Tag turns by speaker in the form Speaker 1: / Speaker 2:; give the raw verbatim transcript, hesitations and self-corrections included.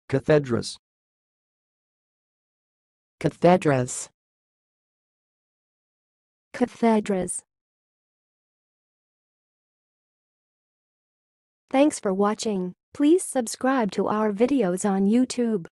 Speaker 1: cathedras,
Speaker 2: cathedras,
Speaker 3: cathedras. Thanks for watching. Please subscribe to our videos on YouTube.